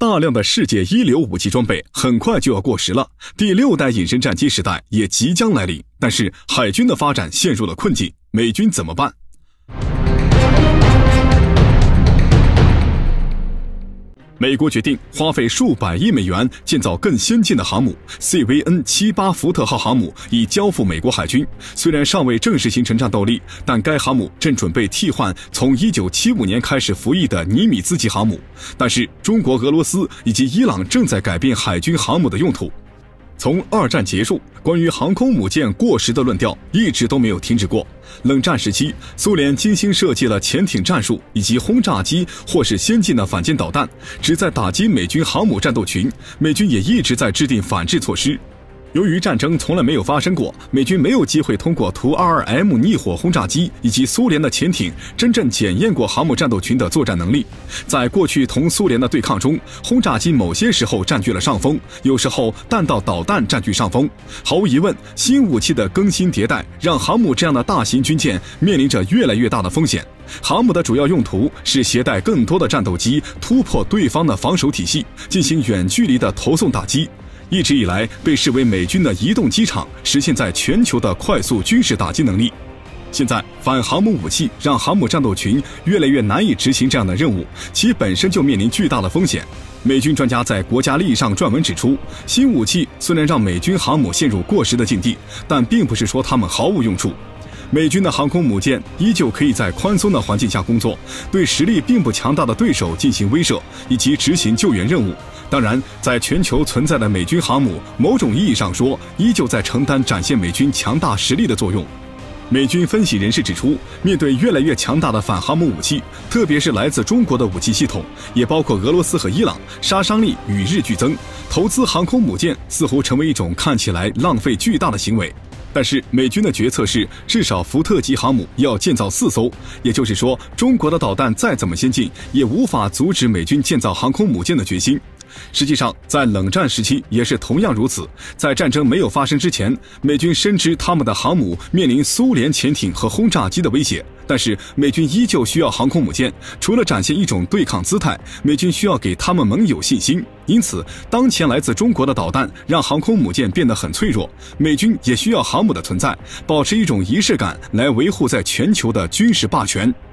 大量的世界一流武器装备很快就要过时了，第6代隐身战机时代也即将来临，但是海军的发展陷入了困境，美军怎么办？美国决定花费数百亿美元建造更先进的航母 CVN-78 福特号航母，以交付美国海军。虽然尚未正式形成战斗力，但该航母正准备替换从1975年开始服役的尼米兹级航母。但是，中国、俄罗斯以及伊朗正在改变海军航母的用途。从二战结束，关于航空母舰过时的论调一直都没有停止过。冷战时期，苏联精心设计了潜艇战术以及轰炸机或是先进的反舰导弹，旨在打击美军航母战斗群。美军也一直在制定反制措施。由于战争从来没有发生过，美军没有机会通过图 22M 逆火轰炸机以及苏联的潜艇真正检验过航母战斗群的作战能力。在过去同苏联的对抗中，轰炸机某些时候占据了上风，有时候弹道导弹占据上风。毫无疑问，新武器的更新迭代让航母这样的大型军舰面临着越来越大的风险。航母的主要用途是携带更多的战斗机，突破对方的防守体系，进行远距离的投送打击。一直以来被视为美军的移动机场，实现在全球的快速军事打击能力。现在反航母武器让航母战斗群越来越难以执行这样的任务，其本身就面临巨大的风险。美军专家在国家利益上撰文指出，新武器虽然让美军航母陷入过时的境地，但并不是说它们毫无用处。美军的航空母舰依旧可以在宽松的环境下工作，对实力并不强大的对手进行威慑，以及执行救援任务。当然，在全球存在的美军航母，某种意义上说，依旧在承担展现美军强大实力的作用。美军分析人士指出，面对越来越强大的反航母武器，特别是来自中国的武器系统，也包括俄罗斯和伊朗，杀伤力与日俱增。投资航空母舰似乎成为一种看起来浪费巨大的行为。但是美军的决策是，至少福特级航母要建造4艘，也就是说，中国的导弹再怎么先进，也无法阻止美军建造航空母舰的决心。实际上，在冷战时期也是同样如此。在战争没有发生之前，美军深知他们的航母面临苏联潜艇和轰炸机的威胁，但是美军依旧需要航空母舰。除了展现一种对抗姿态，美军需要给他们盟友信心。因此，当前来自中国的导弹让航空母舰变得很脆弱，美军也需要航母的存在，保持一种仪式感，来维护在全球的军事霸权。